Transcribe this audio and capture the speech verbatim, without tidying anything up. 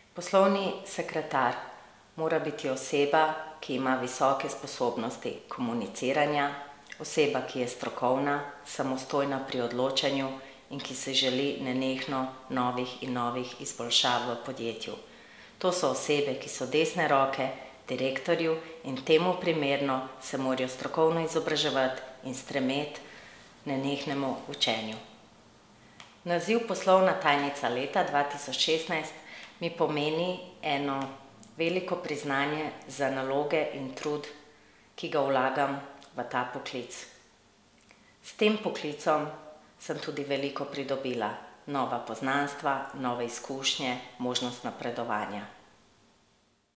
Poslovni sekretar mora biti oseba, ki ima visoke sposobnosti komuniciranja, oseba, ki je strokovna, samostojna pri odločanju in ki se želi nenehno novih in novih izboljšav v podjetju. To so osebe, ki so desne roke direktorju in temu primerno se morajo strokovno izobraževati in stremeti nenehnemu učenju. Naziv poslovna tajnica leta dva tisoč šestnajst mi pomeni eno veliko priznanje za naloge in trud, ki ga vlagam v ta poklic. S tem poklicom sem tudi veliko pridobila, nova poznanstva, nove izkušnje, možnost napredovanja.